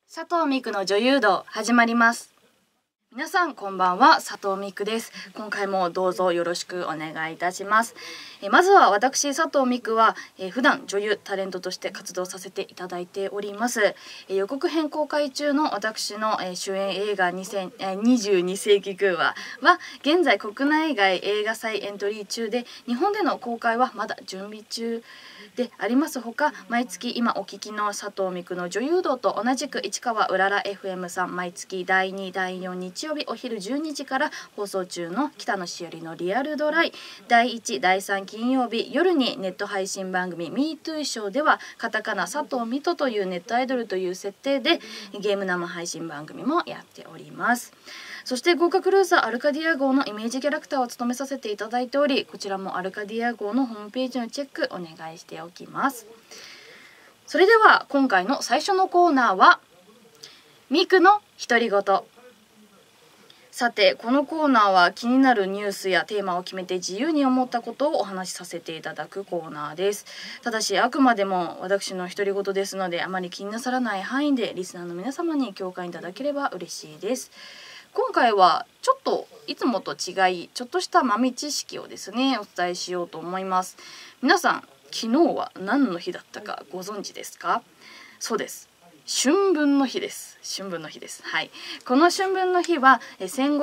佐藤美久の女優道始まります。皆さんこんばんは、佐藤美久です。今回もどうぞよろしくお願いいたします。まずは私佐藤美久は、普段女優タレントとして活動させていただいております。予告編公開中の私の、主演映画22世紀空話は現在国内外映画祭エントリー中で、日本での公開はまだ準備中でありますほか、毎月今お聞きの佐藤美久の女優道と同じく市川うらら FM さん、毎月第2第4日曜日お昼12時から放送中の北野しおりのリアルドライ、第1第3金曜日夜にネット配信番組 MeToo ショーではカタカナ佐藤美斗というネットアイドルという設定でゲーム生配信番組もやっております。そして豪華クルーザーアルカディア号のイメージキャラクターを務めさせていただいており、こちらもアルカディア号のホームページのチェックお願いしておきます。それでは今回の最初のコーナーはミクの独り言。さてこのコーナーは気になるニュースやテーマを決めて自由に思ったことをお話しさせていただくコーナーです。ただしあくまでも私の独り言ですので、あまり気になさらない範囲でリスナーの皆様に共感いただければ嬉しいです。今回はちょっといつもと違い、ちょっとした豆知識をですねお伝えしようと思います。皆さん昨日は何の日だったかご存知ですか？そうです、春分の日です。春分の日です。はい。この春分の日は戦後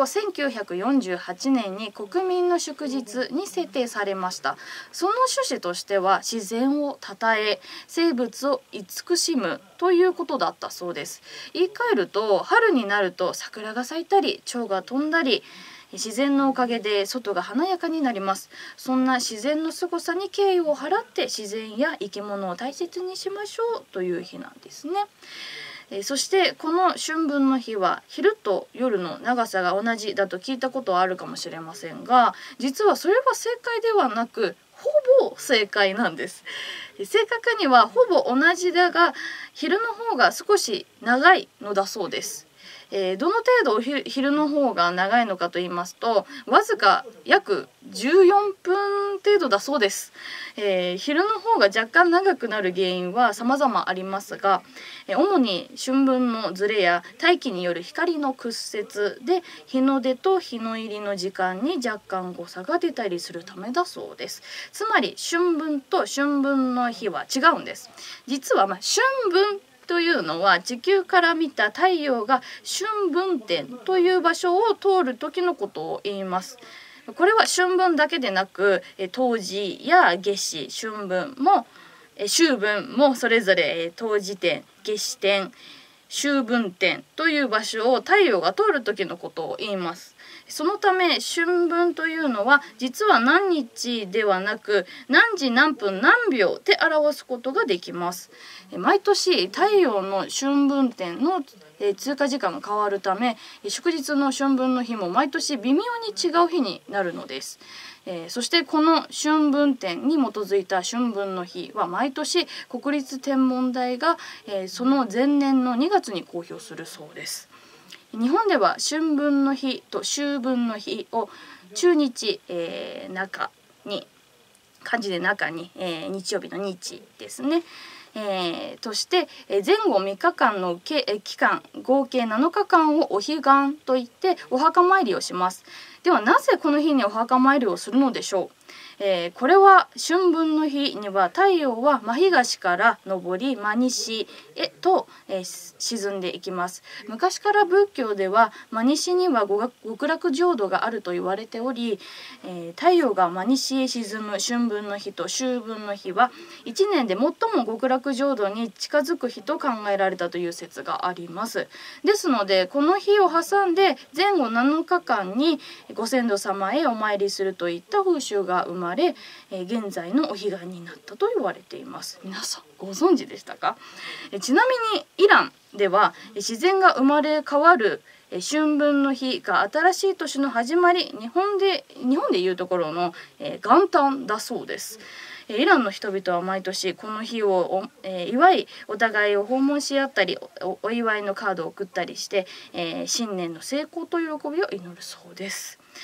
1948年に国民の祝日に制定されました。その趣旨としては自然をたたえ、生物を慈しむということだったそうです。言い換えると、春になると桜が咲いたり蝶が飛んだり、自然のおかげで外が華やかになります。そんな自然のすごさに敬意を払って自然や生き物を大切にしましょうという日なんですね。そしてこの春分の日は昼と夜の長さが同じだと聞いたことはあるかもしれませんが、実はそれは正解ではなくほぼ正解なんです。正確にはほぼ同じだが昼の方が少し長いのだそうです。どの程度昼の方が長いのかと言いますと、わずか約14分程度だそうです。昼の方が若干長くなる原因は様々ありますが、主に春分のずれや大気による光の屈折で日の出と日の入りの時間に若干誤差が出たりするためだそうです。つまり春分と春分の日は違うんです。実は春分というのは地球から見た太陽が春分点という場所を通る時のことを言います。これは春分だけでなく冬至や夏至、春分も秋分もそれぞれ冬至点、夏至点、秋分点という場所を太陽が通る時のことを言います。そのため春分というのは実は何日ではなく何時何分何秒で表すことができます。毎年太陽の春分点の通過時間が変わるため、祝日の春分の日も毎年微妙に違う日になるのです。そしてこの春分点に基づいた春分の日は毎年国立天文台が、その前年の2月に公表するそうです。日本では春分の日と秋分の日を中日、中に漢字で中に、日曜日の日ですね、として前後3日間の期間合計7日間をお彼岸といってお墓参りをします。ではなぜこの日にお墓参りをするのでしょう。これは春分の日には太陽は真東から昇り真西へと、沈んでいきます。昔から仏教では真西には極楽浄土があると言われており、太陽が真西へ沈む春分の日と秋分の日は1年で最も極楽浄土に近づく日と考えられたという説があります。ですのでこの日を挟んで前後7日間にご先祖様へお参りするといった風習が生まれ、現在のお彼岸になったと言われています。皆さんご存知でしたか？ちなみにイランでは自然が生まれ変わる春分の日が新しい年の始まり、日本でいうところの元旦だそうです。イランの人々は毎年この日を祝いお互いを訪問し合ったり お祝いのカードを送ったりして、新年の成功と喜びを祈るそうです。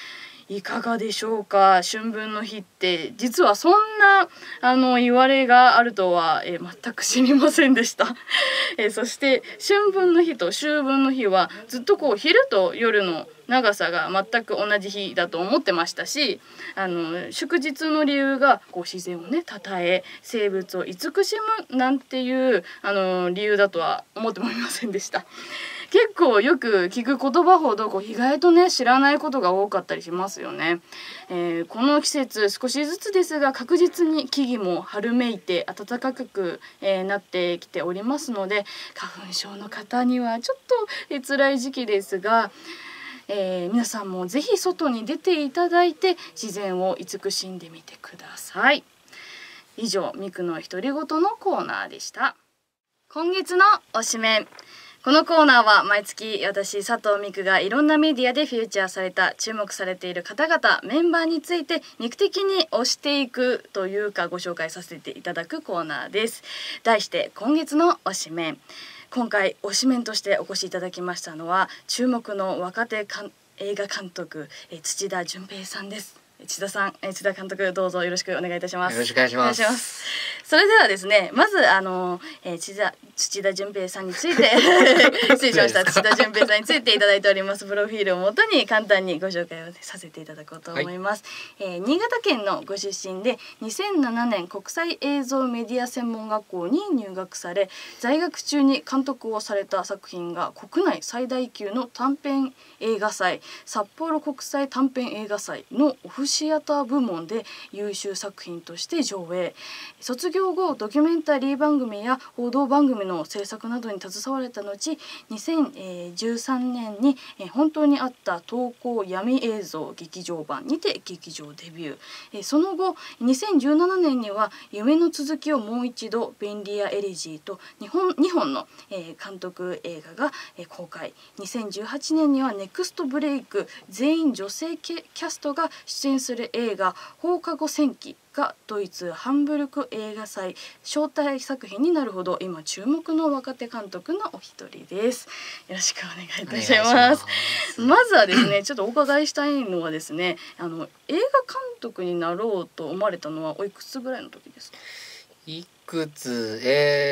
いかがでしょうか。春分の日って実はそんな言われがあるとは、全く知りませんでした。そして春分の日と秋分の日はずっとこう昼と夜の長さが全く同じ日だと思ってましたし、祝日の理由がこう自然をね称え生物を慈しむなんていう理由だとは思ってもいませんでした。結構よく聞く言葉ほどこう意外とね知らないことが多かったりしますよね。この季節少しずつですが確実に木々も春めいて暖かく、なってきておりますので、花粉症の方にはちょっと、辛い時期ですが、皆さんもぜひ外に出ていただいて自然を慈しんでみてください。以上、ミクの独り言のコーナーでした。今月のおしめ。このコーナーは毎月私佐藤美久がいろんなメディアでフューチャーされた注目されている方々メンバーについてミク的に推していくというかご紹介させていただくコーナーです。題して今月の推しメン。今回推しメンとしてお越しいただきましたのは注目の若手映画監督、土田淳平さんです。土田さん、土田監督、どうぞよろしくお願いいたします。 よろしくお願いします。 それではですね、まず土田淳平さんについて失礼しました。土田淳平さんについていただいておりますプロフィールをもとに簡単にご紹介をさせていただこうと思います。新潟県のご出身で2007年国際映像メディア専門学校に入学され、在学中に監督をされた作品が国内最大級の短編映画祭札幌国際短編映画祭のオフシアター部門で優秀作品として上映。卒業後ドキュメンタリー番組や報道番組の制作などに携われた後、2013年に本当にあった投稿闇映像劇場版にて劇場デビュー。その後2017年には夢の続きをもう一度便利屋エレジーと2本の監督映画が公開。2018年にはネクストブレイク全員女性キャストが出演する映画放課後戦記がドイツハンブルク映画祭招待作品になるほど今注目の若手監督のお一人です。よろしくお願いいたします。まずはですね、ちょっとお伺いしたいのはですね、映画監督になろうと思われたのはおいくつぐらいの時ですか？ いくつ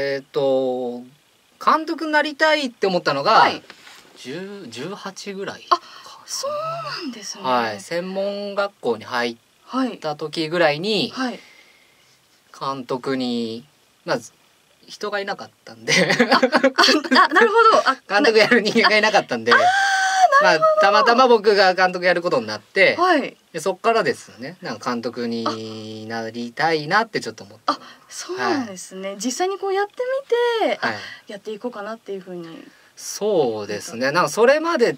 監督になりたいって思ったのが、はい、18ぐらい。 あ、そうなんですね。 はい、専門学校に入った時ぐらいに、はい、監督にまず人がいなかったんでなるほど。監督やる人間がいなかったんで、たまたま僕が監督やることになって、はい、でそっからですよね。なんか監督になりたいなってちょっと思って。 あ、そうなんですね。はい、実際にこうやってみて、はい、やっていこうかなっていう風に。 そうですね。なんかそれまでって、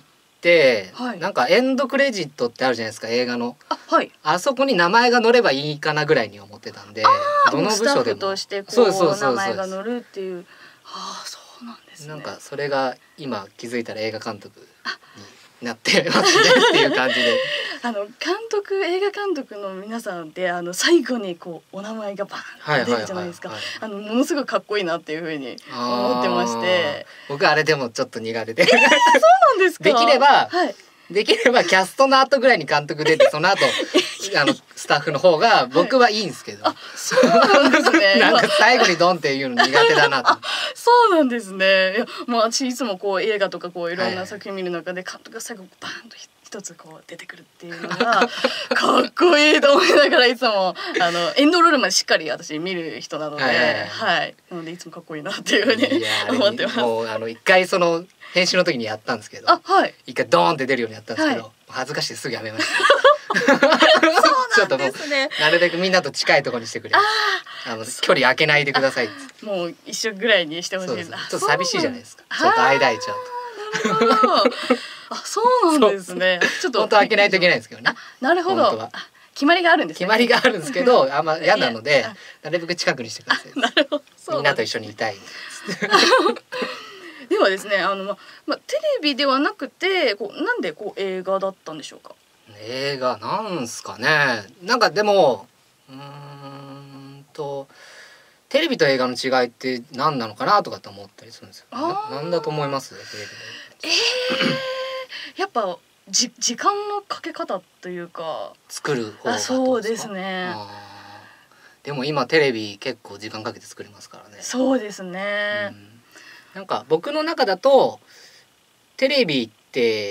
はい、なんかエンドクレジットってあるじゃないですか、映画の。 はい、 あそこに名前が載ればいいかなぐらいに思ってたんで、 どの部署でもスタッフとしてこう名前が載るっていう。ああ、そうなんですね。 なんかそれが今気づいたら映画監督になってますねっていう感じで。 映画監督の皆さんって最後にこうお名前がバーンって出るじゃないですか。ものすごいかっこいいなっていうふうに思ってまして、 僕あれでもちょっと苦手で、 そうなんですか。 できれば、できればキャストの後ぐらいに監督出てその後スタッフの方が僕はいいんですけど、 そうなんですね。 なんか最後にドンっていうの苦手だなと。 そうなんですね。いや、私いつもこう映画とかこういろんな作品見る中で監督が最後バーンと一つこう出てくるっていうのがかっこいいと思いながらいつもエンドロールまでしっかり私見る人なので、はい、なのでいつもかっこいいなっていうふうに思ってます。 もう一回その編集の時にやったんですけど、一回ドーンって出るようにやったんですけど、恥ずかしくてすぐやめました。ちょっともうなるべくみんなと近いところにしてくれ。距離空けないでください。 もう一緒ぐらいにしてほしいです。 ちょっと寂しいじゃないですか。ちょっと間空いちゃうと。なるほど。あ、そうなんですね。ちょっと本当開けないといけないんですけどね。 なるほど。決まりがあるんですね。 決まりがあるんですけど、あんま嫌なので、なるべく近くにしてください。 なるほど。 みんなと一緒にいたい。 ではですね、テレビではなくて、なんで映画だったんでしょうか。 映画なんすかね。なんかでもテレビと映画の違いって何なのかなとかって思ったりするんですよ。なんだと思います？テレビやっぱ時間のかけ方というか作る方がそうですね。 でも今テレビ結構時間かけて作りますからね。 そうですね、 なんか僕の中だとテレビって、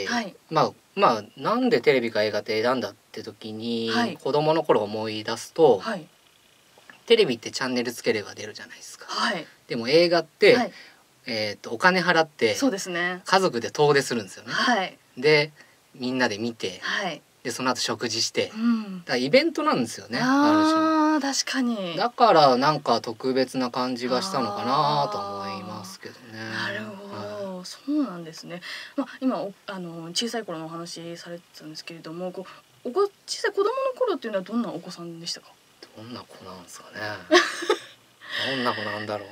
はい、 まあなんでテレビか映画って選んだって時に、はい、子供の頃思い出すと、はい、テレビってチャンネルつければ出るじゃないですか、はい、でも映画って、はい、お金払ってそうですね、 家族で遠出するんですよね、 はい、 でみんなで見て、はい、でその後食事して、だからイベントなんですよね、 ある種。確かに。 だからなんか特別な感じがしたのかなと思いますけどね。 なるほど、はい、そうなんですね。今小さい頃のお話されてたんですけれども、小さい子供の頃っていうのはどんなお子さんでしたか？ どんな子なんですかね。どんな子なんだろう。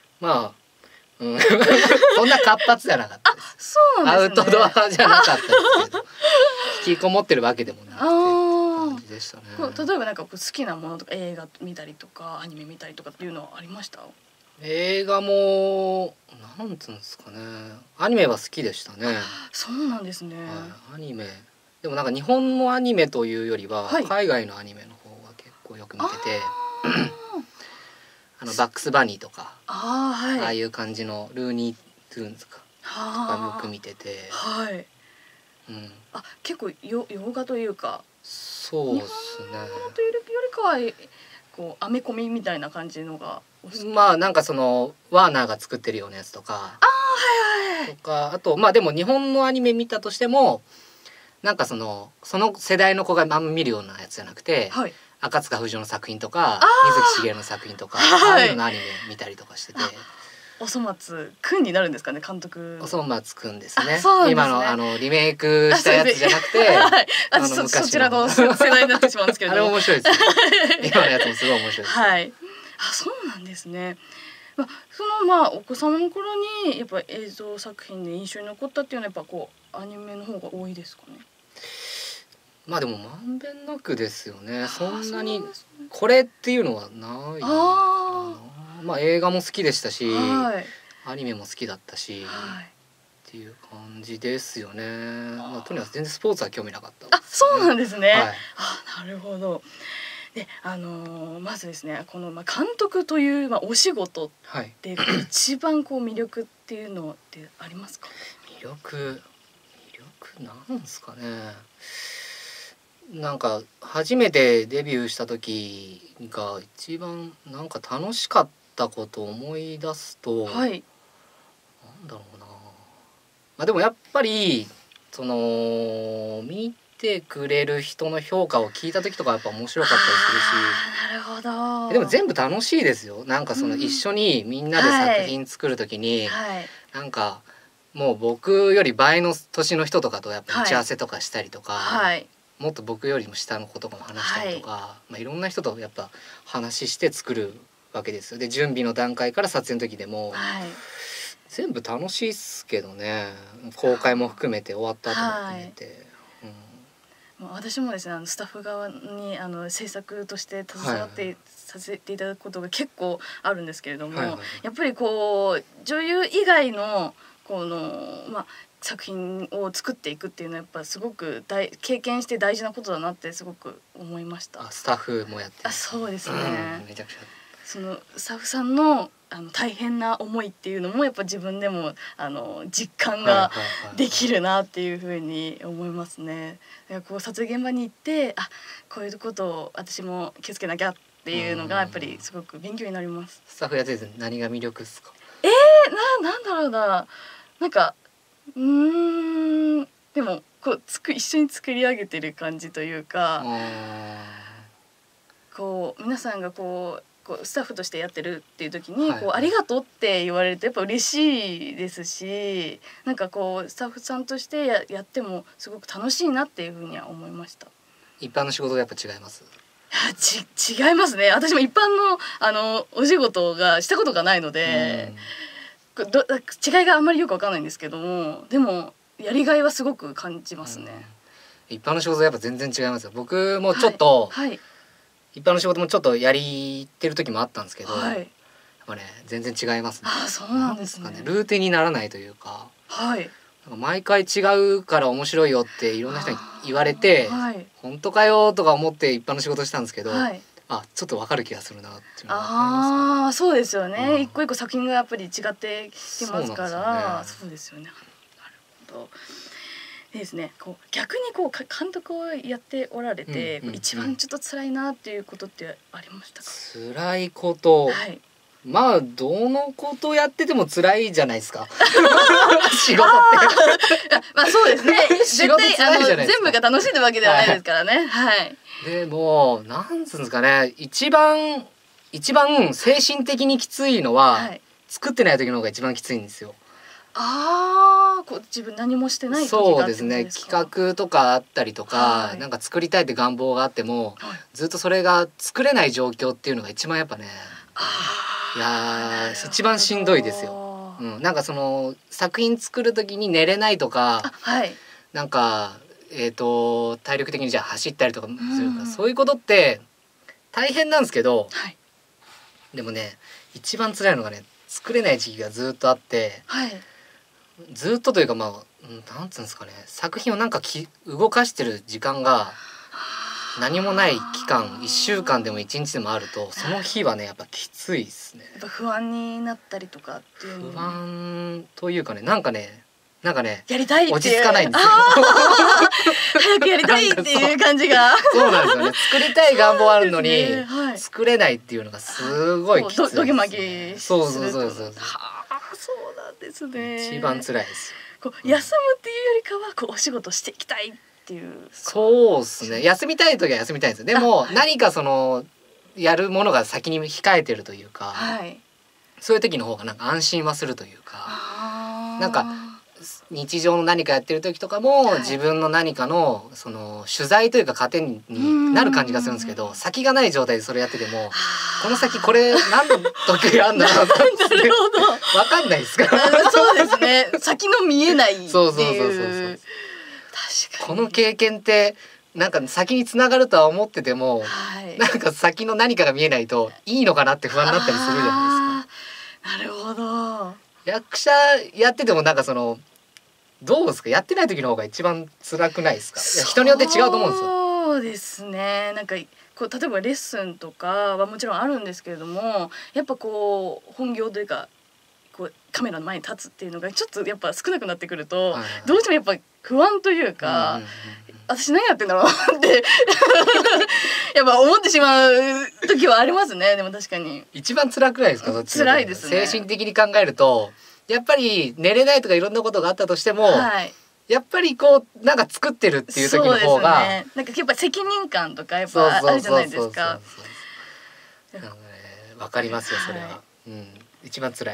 そんな活発じゃなかったです。 そうなんですね。 アウトドアじゃなかったですけど、引きこもってるわけでもなくて感じでしたね。 例えばなんか好きなものとか映画見たりとかアニメ見たりとかっていうのはありました？ 映画もなんつうんですかね。アニメは好きでしたね。 そうなんですね。 はい、アニメでもなんか日本のアニメというよりは、はい、海外のアニメの方が結構よく見てて。バックスバニーとか はい、ああいう感じのルーニー・トゥーンズとかよく見てて、はい、 結構洋画というか、 そうですね。 日本のというよりかはこうアメコミみたいな感じのがなんかそのワーナーが作ってるようなやつとか、はいはい、とかあとでも日本のアニメ見たとしてもなんかその世代の子が見るようなやつじゃなくて、はい、赤塚不二夫の作品とか水木しげるの作品とか、ああいうのアニメ見たりとかしてて。 おそ松くんになるんですかね、監督。 おそ松くんですね。今のリメイクしたやつじゃなくて、はい、 そちらの世代になってしまうんですけれども。 あれ面白いです、ね。今のやつもすごい面白いです、ね。 はい。そうなんですね。お子様の頃にやっぱ映像作品で印象に残ったっていうのはやっぱアニメの方が多いですかね。 でもまんべんなくですよね。そんなにこれっていうのはないかな。映画も好きでしたし、はい、アニメも好きだったし、はい、っていう感じですよね。とにかく全然スポーツは興味なかったですね。 そうなんですね。はい、なるほど。でまずですね、この監督という、お仕事で一番魅力っていうのってありますか？ 魅力なんですかね。なんか初めてデビューした時が一番なんか楽しかったことを思い出すと、はい、なんだろうな。でもやっぱり見てくれる人の評価を聞いた時とかやっぱ面白かったりするし。 なるほど。 でも全部楽しいですよ。なんか一緒にみんなで作品作る時に、はい、なんかもう僕より倍の年の人とかとやっぱ打ち合わせとかしたりとか、はい、もっと僕よりも下の子とかも話したりとか、いろんな人とやっぱ話して作るわけですよ。で準備の段階から撮影の時でも、はい、全部楽しいっすけどね。公開も含めて終わった後も含めて、 私もですね、スタッフ側に制作として携わってさせていただくことが結構あるんですけれども、やっぱり女優以外の作品を作っていくっていうのはやっぱすごく経験して大事なことだなってすごく思いました。 スタッフもやってる。 そうですね。 めちゃくちゃスタッフさんの大変な思いっていうのもやっぱ自分でも実感ができるなっていうふうに思いますね。撮影現場に行ってこういうことを私も気をつけなきゃっていうのがやっぱりすごく勉強になります。 スタッフやってて何が魅力ですか？ なんだろうな。なんかでも一緒に作り上げてる感じというか、皆さんがスタッフとしてやってるっていう時にありがとうって言われるとやっぱ嬉しいですし、なんかスタッフさんとしてやってもすごく楽しいなっていうふうには思いました。 一般の仕事がやっぱ違います？ 違いますね。私も一般のお仕事がしたことがないので、違いがあんまりよくわかんないんですけども、でもやりがいはすごく感じますね。 一般の仕事はやっぱ全然違いますよ。僕もちょっと、はい一般の仕事もちょっとやりてる時もあったんですけど、やっぱね全然違いますね。 そうなんですね。 ルーティンにならないというか、はい、 毎回違うから面白いよっていろんな人に言われて、はい、本当かよとか思って一般の仕事したんですけど、はい、ちょっとわかる気がするなっていうのが分かります。 そうですよね、一個一個作品がやっぱり違ってきますから。そうですよね。なるほどですね。逆に監督をやっておられて、一番ちょっと辛いなっていうことってありましたか？ 辛いこと、はい、まあどのことやってても辛いじゃないですか。仕事ってまあそうですね。絶対全部が楽しいわけではないですからね。はい。 でもなんつうんですかね、一番精神的にきついのは、はい、作ってない時の方が一番きついんですよ。 自分何もしてない時がそうですね。企画とかあったりとか、はい、なんか作りたいって願望があっても、はい、ずっとそれが作れない状況っていうのが一番やっぱね、いや一番しんどいですよ。なんかその作品作る時に寝れないとか、はい、なんか体力的にじゃあ走ったりとかするか、そういうことって大変なんですけど、はい、でもね一番辛いのがね、作れない時期がずっとあって、はい、ずっとというかなんつうんですかね、作品をなんか動かしてる時間が何もない期間、1週間でも1日でもあると、その日はねやっぱきついですね。 やっぱ不安になったりとかっていう。 不安というかね、なんかねやりたいって落ち着かないんですよ。 早くやりたいっていう感じが。 そうなんですよね。作りたい願望あるのに、はい、作れないっていうのがすごいきついです、ね。 ドギマギする。 そうそうなんですね。 一番辛いです。 休むっていうよりかはお仕事していきたいっていう。 そうですね。休みたい時は休みたいんですよ。でも何かそのやるものが先に控えてるというか、はい、そういう時の方がなんか安心はするというか、なんか日常の何かやってる時とかも、はい、自分の何かのその取材というか糧になる感じがするんですけど、先がない状態でそれやってても、この先これ何の時があるんだろうって分かんないですから。 そうですね。先の見えないっていう。そう。確かに。 この経験ってなんか先に繋がるとは思ってても、はい、なんか先の何かが見えないといいのかなって不安になったりするじゃないですか。 なるほど。 役者やっててもなんかそのどうですか、やってない時の方が一番辛くないですか？いや人によって違うと思うんですよ。 そうですね。なんか例えばレッスンとかはもちろんあるんですけれども、やっぱ本業というかカメラの前に立つっていうのがちょっとやっぱ少なくなってくると、どうしてもやっぱ不安というか、私何やってんだろうってやっぱ思ってしまう時はありますね。でも確かに一番辛くないですか？ 辛いですね。 精神的に考えるとやっぱり寝れないとかいろんなことがあったとしても、はい、やっぱりなんか作ってるっていう時の方が、 ね、なんかやっぱ責任感とかやっぱあるじゃないですか。 わかりますよそれは。はい、一番辛い。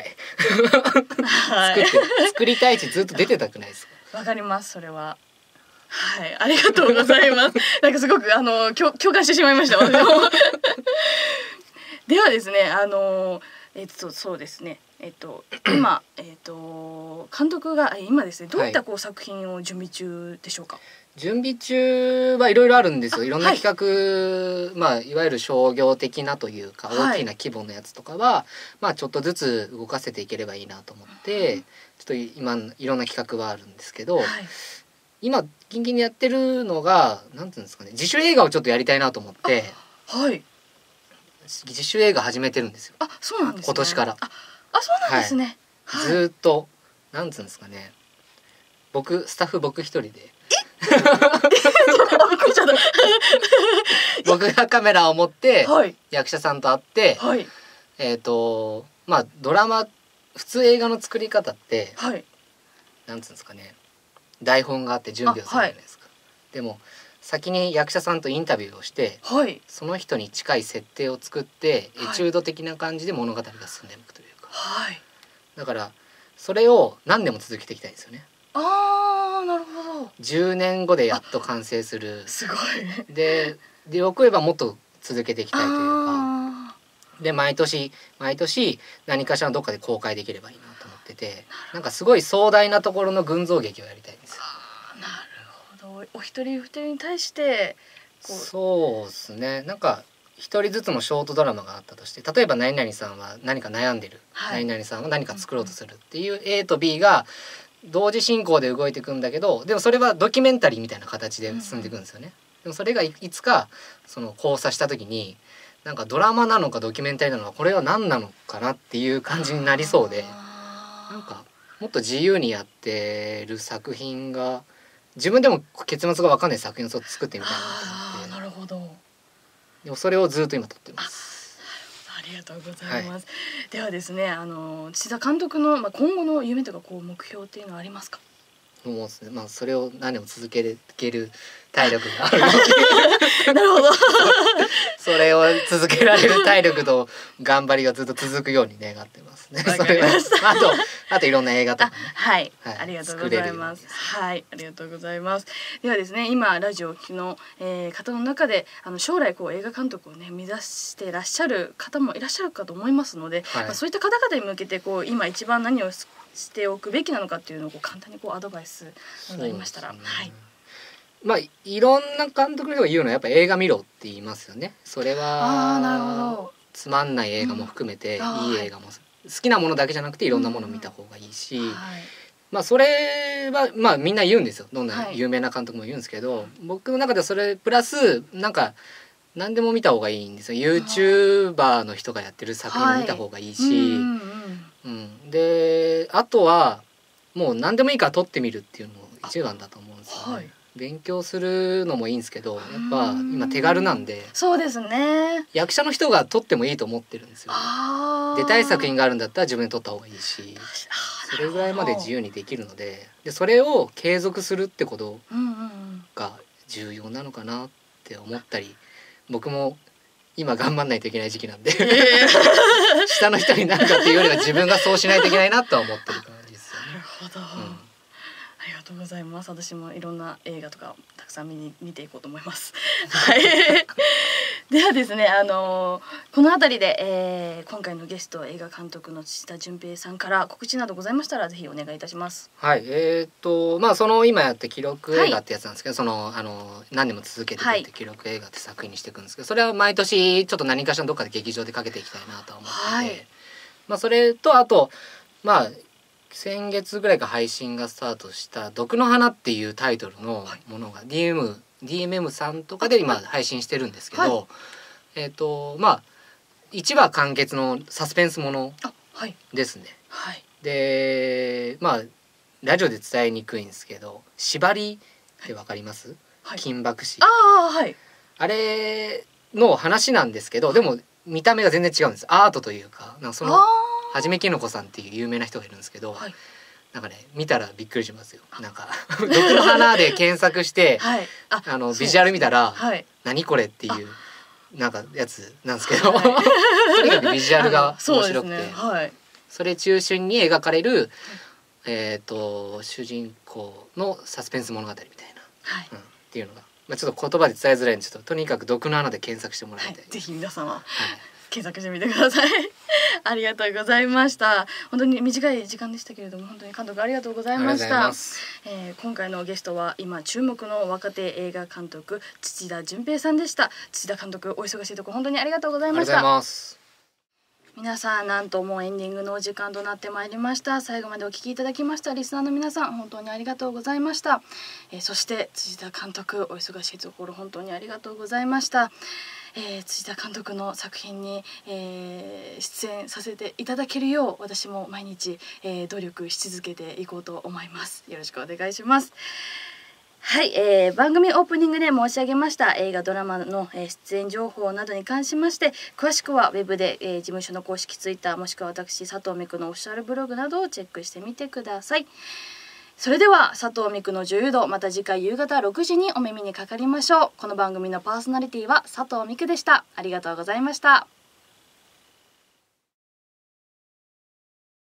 作りたいしずっと出てたくないですか？ わかりますそれは。はい、ありがとうございます。なんかすごく共感してしまいました。ではですね、そうですね。今監督が今ですね、どういった作品を準備中でしょうか？ 準備中はいろいろあるんですよ。いろんな企画、いわゆる商業的なというか大きな規模のやつとかは、ちょっとずつ動かせていければいいなと思って、ちょっと今いろんな企画はあるんですけど、今近々にやってるのがなんていうんですかね、自主映画をちょっとやりたいなと思って、自主映画始めてるんですよ。 そうなんですね。 今年から。 そうなんですね。 ずっとなんつうんですかね、スタッフ僕一人で僕がカメラを持って役者さんと会って、ドラマ普通映画の作り方って、なんつうんですかね、台本があって準備をするじゃないですか。でも先に役者さんとインタビューをして、その人に近い設定を作って、エチュード的な感じで物語が進んでいくというか、だからそれを何年も続けていきたいんですよね。 なるほど。 10年後でやっと完成する。 すごい。 でよく言えばもっと続けていきたいというか、で毎年何かしらのどっかで公開できればいいなと思ってて、なんかすごい壮大なところの群像劇をやりたいんですよ。 なるほど。お一人お一人に対してそうですね。なんか一人ずつのショートドラマがあったとして、例えば何々さんは何か悩んでる、何々さんは何か作ろうとするっていう A と B が同時進行で動いていくんだけど、でもそれはドキュメンタリーみたいな形で進んでいくんですよね。でもそれがいつかその交差した時になんかドラマなのかドキュメンタリーなのかこれは何なのかなっていう感じになりそうで、なんかもっと自由にやってる作品が自分でも結末が分かんない作品を作ってみたいなと思って。 なるほど。 でもそれをずっと今撮ってます。 ありがとうございます。ではですね、土田監督の今後の夢とか目標っていうのはありますか？ もうそれを何でも続ける体力があるのでなるほどそれを続けられる体力と頑張りがずっと続くように願ってますね。 わかりました。 あといろんな映画とかね。 はい、ありがとうございます。はい、ありがとうございます。ではですね、今ラジオを聴きの、方の中で将来映画監督をね目指していらっしゃる方もいらっしゃるかと思いますので、そういった方々に向けて今一番何をしておくべきなのかっていうのを簡単にアドバイスなどありましたら、はい。 いろんな監督の人が言うのはやっぱ映画見ろって言いますよね。それはなるほど。 つまんない映画も含めて、いい映画も好きなものだけじゃなくていろんなものを見た方がいいし、それはみんな言うんですよ。どんな有名な監督も言うんですけど、僕の中ではそれプラスなんか何でも見た方がいいんですよ。 YouTuber の人がやってる作品を見た方がいいし、であとはもう何でもいいから撮ってみるっていうのも一番だと思うんですよね。勉強するのもいいんですけど、やっぱ今手軽なんで、 そうですね、 役者の人が撮ってもいいと思ってるんですよ。出たい作品があるんだったら自分で撮った方がいいし、それぐらいまで自由にできるので、それを継続するってことが重要なのかなって思ったり、僕も今頑張んないといけない時期なんで下の人になるかっていうよりは自分がそうしないといけないなとは思ってる感じですよね。 なるほど、ありがとうございます。私もいろんな映画とかたくさん見ていこうと思いますはいではですね、この辺りで、今回のゲスト映画監督の土田順平さんから告知などございましたらぜひお願いいたします。 はい、その今やって記録映画ってやつなんですけど、何年も続けていくって記録映画って作品にしていくんですけど、それは毎年ちょっと何かしらどっかで劇場でかけていきたいなとは思ってて、それとあと先月ぐらいから配信がスタートした「毒の花」っていうタイトルのものが DMM さんとかで今配信してるんですけど、1話完結のサスペンスものですね。でラジオで伝えにくいんですけど、縛りってわかります？金箔師。あれの話なんですけど、でも見た目が全然違うんです。アートというか、そのはじめきのこさんっていう有名な人がいるんですけど、なんかね見たらびっくりしますよ。なんか「毒の花」で検索してビジュアル見たら「何これ」っていうなんかやつなんですけど、とにかくビジュアルが面白くて、それ中心に描かれる主人公のサスペンス物語みたいなっていうのがちょっと言葉で伝えづらいんで、とにかく「毒の花」で検索してもらいたい。 ぜひ皆様検索してみてくださいありがとうございました。本当に短い時間でしたけれども、本当に監督ありがとうございました。今回のゲストは今注目の若手映画監督土田順平さんでした。土田監督、お忙しいところ本当にありがとうございました。皆さん、なんともうエンディングのお時間となってまいりました。最後までお聞きいただきましたリスナーの皆さん、本当にありがとうございました。そして土田監督、お忙しいところ本当にありがとうございました。土田監督の作品に、出演させていただけるよう私も毎日、努力し続けていこうと思います。よろしくお願いします。はい、番組オープニングで申し上げました映画ドラマの、出演情報などに関しまして詳しくはウェブで、事務所の公式ツイッターもしくは私佐藤美久のオフィシャルブログなどをチェックしてみてください。それでは佐藤美久の女優道、また次回夕方6時にお耳にかかりましょう。この番組のパーソナリティは佐藤美久でした。ありがとうございました。